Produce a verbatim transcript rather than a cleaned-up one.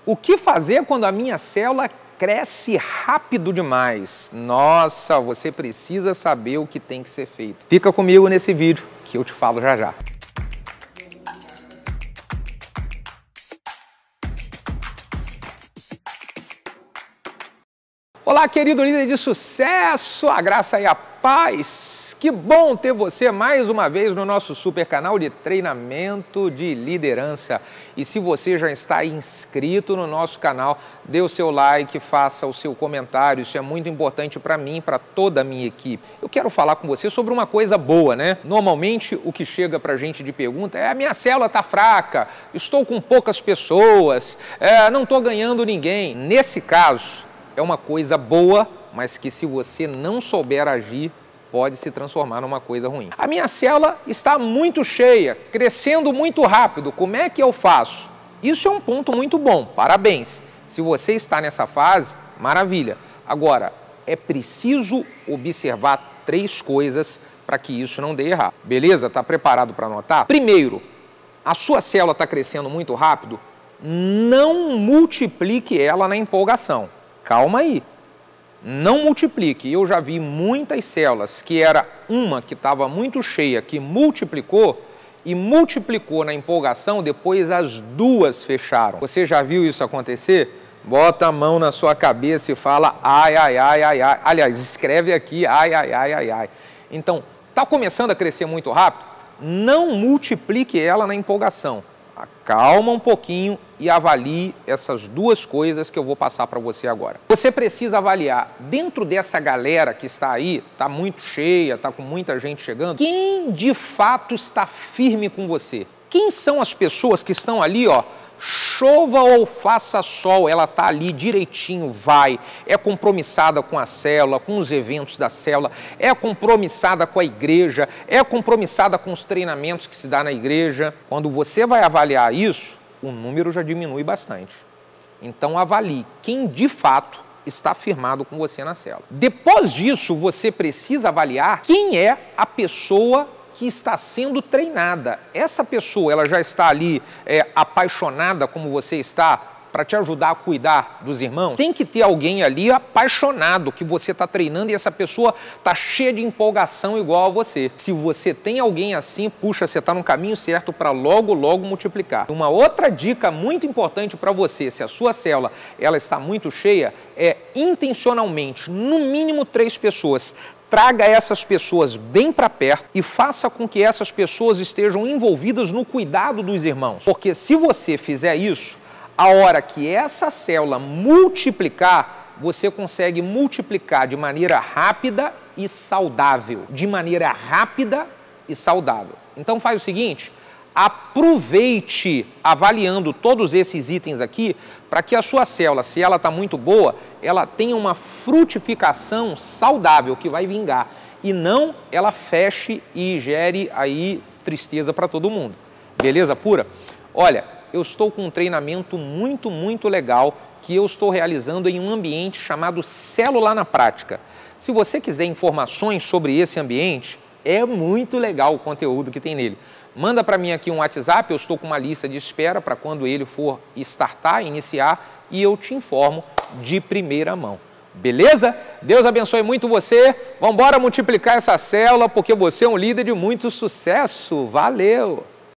O que fazer quando a minha célula cresce rápido demais? Nossa, você precisa saber o que tem que ser feito. Fica comigo nesse vídeo que eu te falo já já. Olá, querido líder de sucesso, a graça e a paz. Que bom ter você mais uma vez no nosso super canal de treinamento de liderança. E se você já está inscrito no nosso canal, dê o seu like, faça o seu comentário. Isso é muito importante para mim e para toda a minha equipe. Eu quero falar com você sobre uma coisa boa, né? Normalmente o que chega para a gente de pergunta é: a minha célula está fraca, estou com poucas pessoas, é, não estou ganhando ninguém. Nesse caso, é uma coisa boa, mas que se você não souber agir, pode se transformar numa coisa ruim. A minha célula está muito cheia, crescendo muito rápido. Como é que eu faço? Isso é um ponto muito bom, parabéns. Se você está nessa fase, maravilha. Agora, é preciso observar três coisas para que isso não dê errado. Beleza? Está preparado para anotar? Primeiro, a sua célula está crescendo muito rápido, não multiplique ela na empolgação. Calma aí. Não multiplique. Eu já vi muitas células que era uma que estava muito cheia, que multiplicou e multiplicou na empolgação, depois as duas fecharam. Você já viu isso acontecer? Bota a mão na sua cabeça e fala ai, ai, ai, ai, ai. Aliás, escreve aqui ai, ai, ai, ai, ai. Então, está começando a crescer muito rápido? Não multiplique ela na empolgação. Acalma um pouquinho e avalie essas duas coisas que eu vou passar para você agora. Você precisa avaliar, dentro dessa galera que está aí, está muito cheia, está com muita gente chegando, quem de fato está firme com você? Quem são as pessoas que estão ali, ó, chova ou faça sol, ela está ali direitinho, vai, é compromissada com a célula, com os eventos da célula, é compromissada com a igreja, é compromissada com os treinamentos que se dá na igreja. Quando você vai avaliar isso, o número já diminui bastante. Então avalie quem de fato está firmado com você na célula. Depois disso, você precisa avaliar quem é a pessoa que está sendo treinada. Essa pessoa, ela já está ali é, apaixonada como você está para te ajudar a cuidar dos irmãos? Tem que ter alguém ali apaixonado que você está treinando e essa pessoa está cheia de empolgação igual a você. Se você tem alguém assim, puxa, você está no caminho certo para logo, logo multiplicar. Uma outra dica muito importante para você, se a sua célula ela está muito cheia, é intencionalmente, no mínimo três pessoas. Traga essas pessoas bem para perto e faça com que essas pessoas estejam envolvidas no cuidado dos irmãos. Porque se você fizer isso, a hora que essa célula multiplicar, você consegue multiplicar de maneira rápida e saudável. De maneira rápida e saudável. Então faz o seguinte, aproveite avaliando todos esses itens aqui para que a sua célula, se ela está muito boa, ela tenha uma frutificação saudável que vai vingar e não ela feche e gere aí tristeza para todo mundo. Beleza pura? Olha, eu estou com um treinamento muito, muito legal que eu estou realizando em um ambiente chamado Célula na Prática. Se você quiser informações sobre esse ambiente, é muito legal o conteúdo que tem nele. Manda para mim aqui um WhatsApp, eu estou com uma lista de espera para quando ele for startar, iniciar, e eu te informo de primeira mão. Beleza? Deus abençoe muito você. Vamos embora multiplicar essa célula, porque você é um líder de muito sucesso. Valeu!